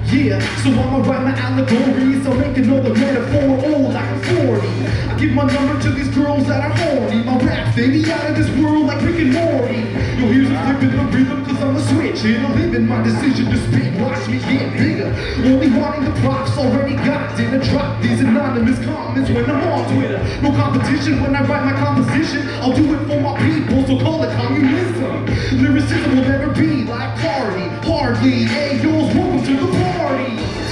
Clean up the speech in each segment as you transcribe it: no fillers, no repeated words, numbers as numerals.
Yeah, so I'ma write my allegories. I'll make another metaphor old like I'm 40. I give my number to these girls that are horny. My rap, they be out of this world like Rick and Morty. Yo, here's a flip in the rhythm, cause I'm a switch. And I'm living my decision to spit. Watch me get bigger. Only wanting the props, already got dinner. Drop these anonymous comments when I'm on Twitter. No competition when I write my composition. I'll do it for my people, so call it communism. Lyricism will never be like party. Hardly, hey, yours, welcome to the party.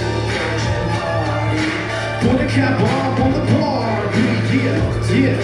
Put the cap on the party. Yeah.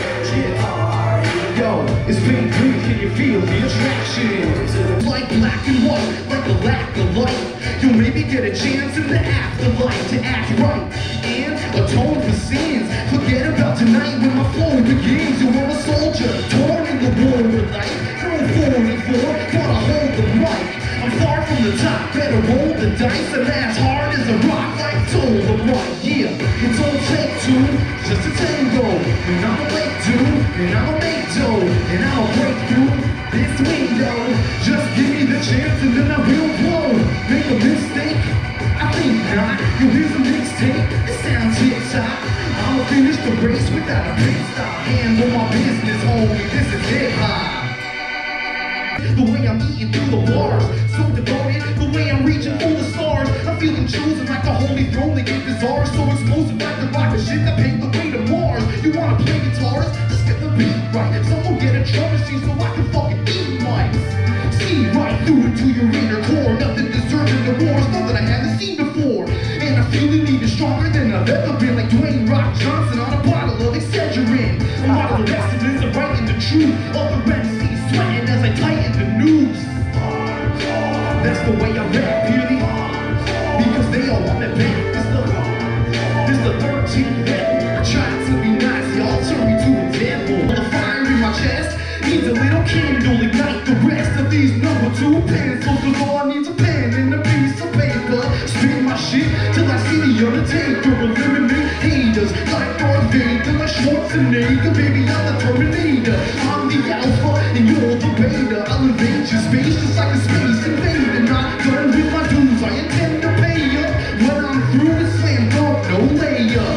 Yo, it's being green, can you feel the attraction? Like black and white, like a lack of light. You'll maybe get a chance in the afterlife to act right and atone for sins. Forget about tonight when my flow begins. You're a soldier, torn in the war with life. No 44, gotta hold the mic. I'm far from the top, better roll the dice. And as hard as a rock, like told the right. Yeah, it's all take two, just a tango. And I'ma make do, and I'ma make dough. And I'ma break through this window. Just give me the chance and then I will blow. Make a mistake? I think not. Yo, here's a mixtape, it sounds hip-hop. I'ma finish the race without a pit stop. Handle my business, homie, this is hip-hop. The way I'm eating through the bars, so devoted. The way I'm reaching for the stars, I'm feeling chosen like the holy throne. They get bizarre, so explosive like the rocket shit that paved the way to Mars. You wanna play guitars? Just get the beat right. Someone get a drum machine so I can fucking eat mics. See right through it to your inner core. Nothing deserving the wars, nothing I haven't seen before. And I feel it even stronger than I've ever been. Like Dwayne Rock Johnson on a bottle of Excedrin. A model of excellence, I'm writing the truth. Other MCs sweating as I tighten the noose. That's the way I rap, really. Because they all want it back. This the 13th level. I tried to be nice, y'all turn me to a devil. The fire in my chest needs a little candle. Ignite the rest of these number 2 pencils. Cause all I need's a pen and a piece of paper. Spin my shit till I see the Undertaker. Eliminate haters like Darth Vader. Like Schwarzenegger, baby, I'm the Terminator. I'm the Alpha and you're the Beta. I'll invade your space just like a space invader. Not done with my dues, I intend to pay ya. When I'm through with slam dunk, no layup.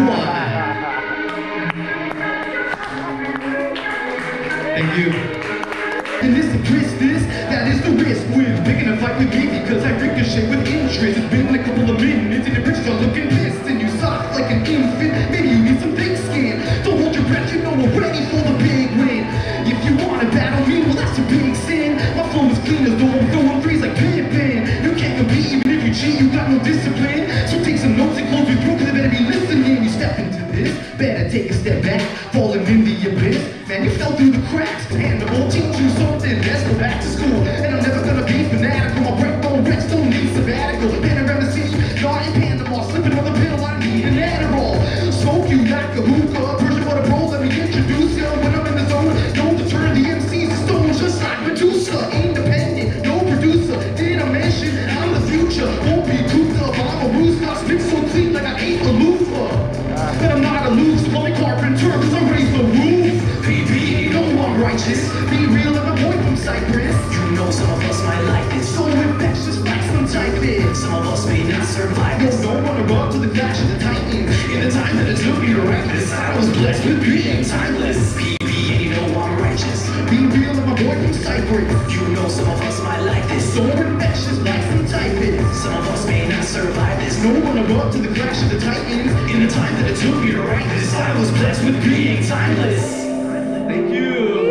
Thank you. And this is Christus, that is the risk with picking a fight with me because I ricochet with interest. It's been a couple of minutes and the bridges are looking pissed and you soft like an infant. Maybe you need some thick skin. Don't hold your breath, you know we're ready for the big win. If you want to battle me, well that's a big sin. My flow is clean as though I'm throwing threes like Pippen. You can't compete even if you cheat, you got no discipline. So take some notes and close your throat cause they better be listening. You step into this, better take a step back, falling in the abyss. Man, you fell through the cracks, and the whole teach you something. Let's go back to school, and I'm never gonna be fanatical. My breakbone reps don't need sabbatical. Panorama City, not in Panama, slipping on the pill, I need an Adderall. Smoke you like a hookah, Persian for the bro, let me introduce ya. When I'm in the zone, don't deter the MCs, the stones just like Medusa. Independent, no producer, did I mention I'm the future? Won't be cooped up, I'm a rooster, I spit so clean like I ate a loofah. But I'm not a loose, like carpenter, cause I raised the roof. PB, no I'm righteous, be real, I'm a boy from Cyprus. You know some of us might like this. So infectious like some typhus. Some of us may not survive this. Don't wanna run to the clash of the titans. In the time that it took me to write this, I was blessed with being timeless. PB, and you know I'm righteous. Be real, I'm a boy from Cyprus. You know some of us might like this. So infectious like some typhus. Some of us may not survive this. Don't wanna run to the clash of the titans. In the time that it took me to write this, I was blessed with being timeless. Thank you.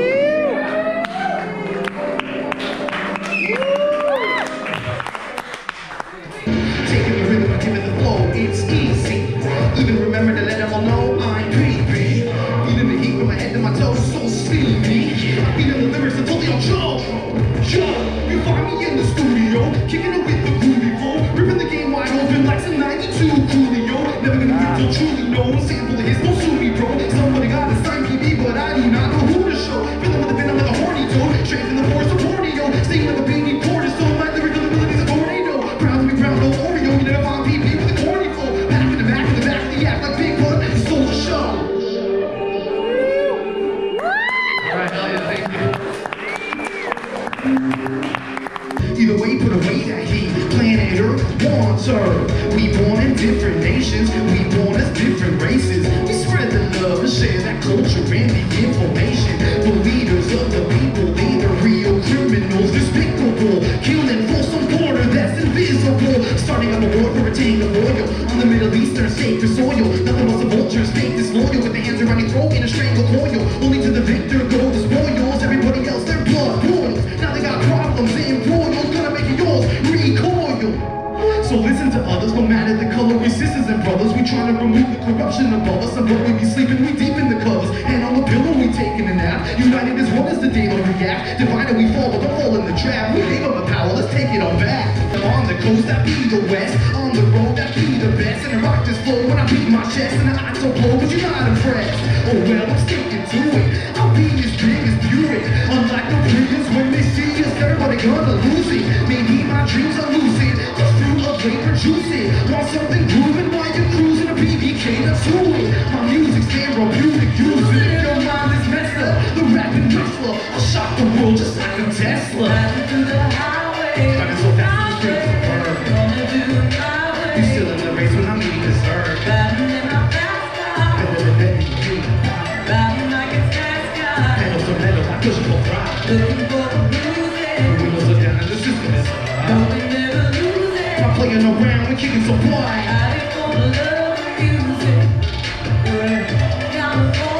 Taking the rhythm and giving the flow, it's easy. Even remember to let them all know I'm creepy. Feeling the heat from my head to my toes, so steamy. Feeling the lyrics until they all Joe. You find me in the studio, kicking it with the groovy flow, ripping the game wide open like some 92 Coolio. Never gonna get till truly known, sample of his, don't sue me, bro. Somebody got to sign PB, but I do not know who to show. Feeling with the venom like a horny toad, straight from the forest of Borneo. Staying like a baby cornerstone, my lyrical abilities a tornado. Proud to be proud, no Oreo, you never find PB with a corny flow. Back in the back of the back of the act like Big Bud, you stole the show. Alright, thank you. Either way, put away that heat. Planet Earth, 1, serve. We born in different nations, we born as different races. We spread the love and share that culture and the information. The leaders of the people, they the real criminals, despicable, killing for some border that's invisible. Starting up a war for a tank of oil on the Middle Eastern sacred soil. Nothing but some vultures, fake disloyal, with their hands around your throat in a strangle coil. Only to the victor go the spoils. Everybody else, their blood boils. Now they got problems, they embroiled, gonna make it yours recoil. So listen to others, no matter the color, we sisters and brothers. We trying to remove the corruption above us, and but we be sleeping, we deep in the covers. And on the pillow, we taking a nap. United as one as the day will react. Divided we fall, but don't fall in the trap. We gave them the power, let's take it all back. On the coast, that be the west. On the road, that be the best. And I rock this flow when I beat my chest. And I so blow, but you're not impressed. Oh well, I'm sticking to it. I'll be as big as Buick. Unlike the previous, when they see us, everybody gonna lose it. Maybe my dreams are lucid. The fruit of labor juicy. Want something grooving while you're cruising a BBK, let's do it. My music's therapeutic, use it if your mind is messed up. The rapping wrestler, I'll shock the world just like a Tesla. Riding through the highway, Running so fast in the streets of Burn. gonna do it my way. You still in the race when I'm eating dessert. Riding in my fast car, Better than Betty Green. riding like it's NASCAR. Pedal to metal, I push it for pride. Looking for the music, The windows are down and the system is don't we never lose it. I'm playing around, we're kicking some boy. Riding for the love of music. We're California.